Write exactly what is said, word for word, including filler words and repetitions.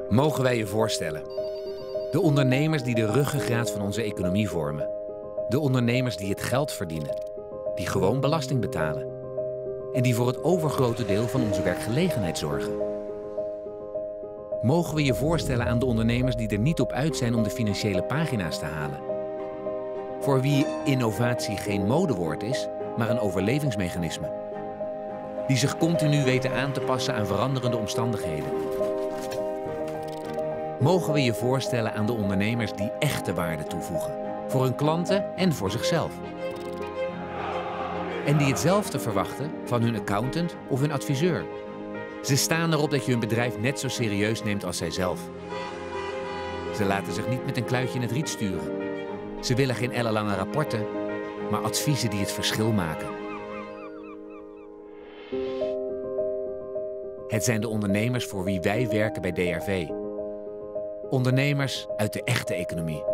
Mogen wij je voorstellen? De ondernemers die de ruggengraat van onze economie vormen. De ondernemers die het geld verdienen. Die gewoon belasting betalen. En die voor het overgrote deel van onze werkgelegenheid zorgen. Mogen we je voorstellen aan de ondernemers die er niet op uit zijn om de financiële pagina's te halen? Voor wie innovatie geen modewoord is, maar een overlevingsmechanisme. Die zich continu weten aan te passen aan veranderende omstandigheden. Mogen we je voorstellen aan de ondernemers die echte waarde toevoegen. Voor hun klanten en voor zichzelf. En die hetzelfde verwachten van hun accountant of hun adviseur. Ze staan erop dat je hun bedrijf net zo serieus neemt als zijzelf. Ze laten zich niet met een kluitje in het riet sturen. Ze willen geen ellenlange rapporten, maar adviezen die het verschil maken. Het zijn de ondernemers voor wie wij werken bij D R V. Ondernemers uit de echte economie.